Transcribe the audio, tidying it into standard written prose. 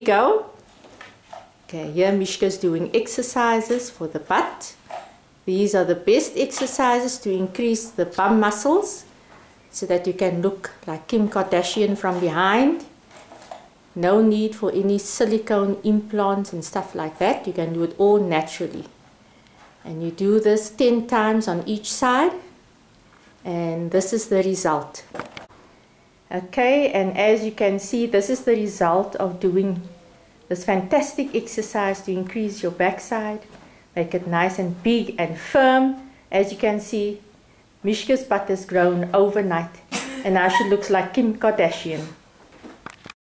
Go. Okay, here Mishka's doing exercises for the butt. These are the best exercises to increase the bum muscles so that you can look like Kim Kardashian from behind. No need for any silicone implants and stuff like that. You can do it all naturally. And you do this 10 times on each side. And this is the result. Okay, and as you can see, this is the result of doing this fantastic exercise to increase your backside, make it nice and big and firm. As you can see, Mishka's butt has grown overnight, and now she looks like Kim Kardashian.